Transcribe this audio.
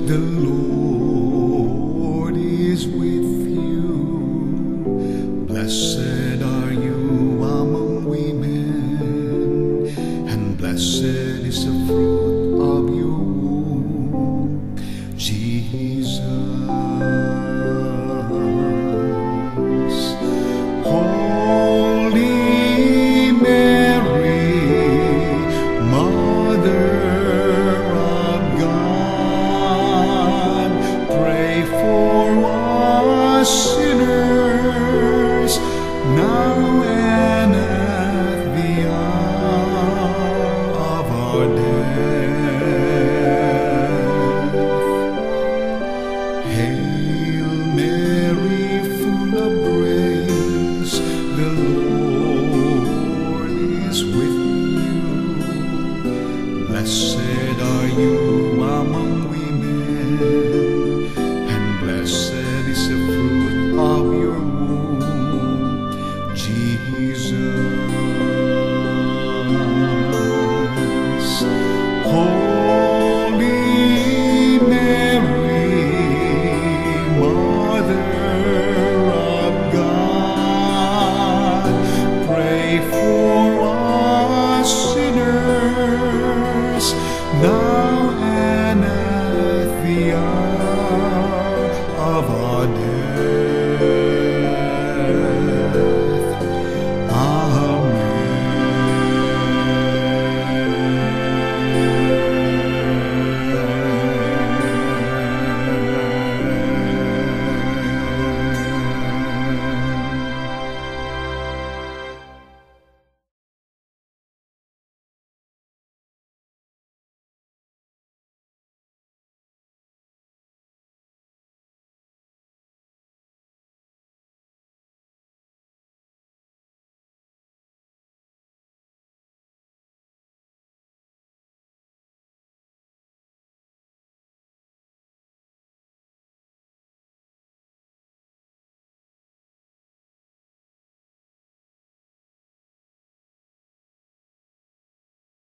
The Lord is with you. Blessed are you among women, and blessed is the fruit of your womb, Jesus. Holy Mary, Mother of God, pray for us sinners, now and at the hour of our death. Hail Mary, full of grace, the Lord is with you. Blessed are you among women, and blessed is the fruit of your womb, Jesus. Holy Mary, Mother of God, pray for us sinners, now and at the hour of our death.